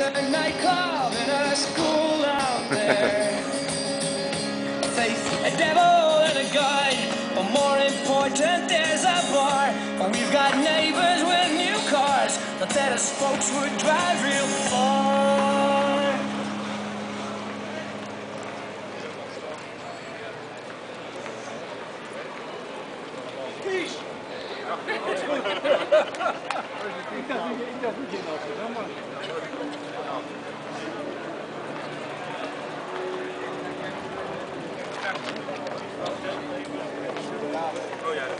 a nightclub in a school out there. Faith, a devil and a God, but more important there's a bar. And we've got neighbors with new cars, but that us folks would drive real far. Peace! Ik dacht niet in Amsterdam, maar... Oh ja,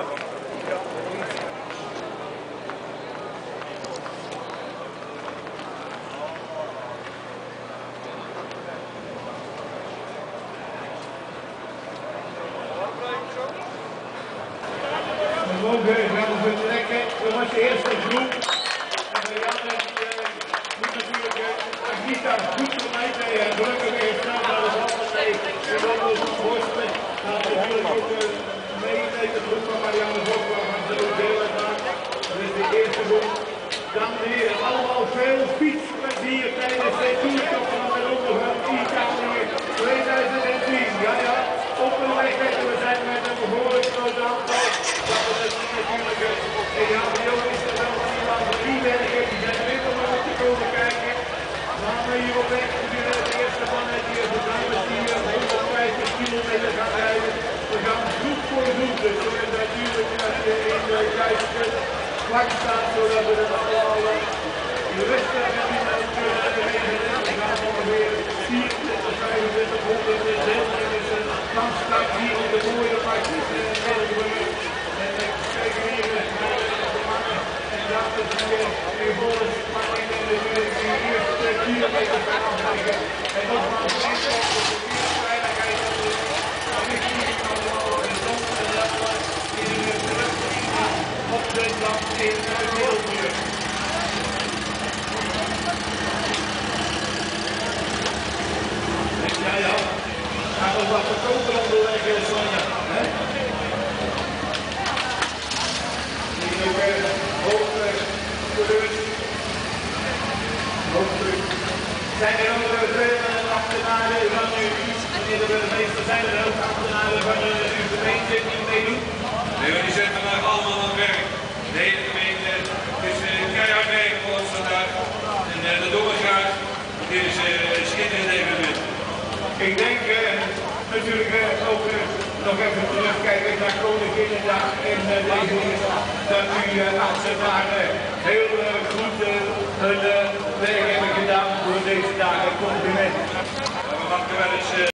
Oké, we gaan ons vertrekken. Dat was de eerste groep. En de Janne moet natuurlijk Agita goed voor mij tegen. Gelukkig is het naar de handen mee. En dan moet het worstelen. Gaat natuurlijk ook mee met de groep van Marianne Bosman. Gaan ze ook deel uitmaken. Dat is de eerste groep. Dames en heren, allemaal veel fietsplezier tijdens de toertocht van de ronde van Italië 2010. Ja, ja, op de weg we zijn met een behoorlijk groot aantal. Dat we het natuurlijk EHBO is er wel van iemand van die werken. Die zijn weer om op te komen kijken. Dan gaan we hier op weg natuurlijk de eerste man uit hier voor dames die 150 kilometer gaan rijden. We gaan groep voor groep, dus we hebben natuurlijk in de juiste vlak staan, zodat we het allemaal rustig en niet kunnen bewegen. We gaan ongeveer 4 tot 2500 deelnemers langs staan hier op de mooie pakjes en kijken hier de mannen en dames die volgens Martin en de eerste kilometer gaan afleggen. En nogmaals, de veiligheid van de richting allemaal en zon en dat was in de op de dag in de wereldmuur. Ja, ja. Gaan we wat verkopen onderweg, Sonja. Hier ook hoofdcoureurs. Zijn er ook veel ambtenaren van u? Meneer de burgemeester, zijn er ook ambtenaren van uw gemeente die meedoen? Nee, maar die zijn vandaag allemaal aan het werk. De hele gemeente is keihard werk voor ons vandaag. En dat doen we graag. Dit is een schitterend evenement. Ik denk natuurlijk ook nog even terugkijken naar Koninginnedag en deze is dat u ambtenaren heel goed hun werk hebben gedaan voor deze dagen.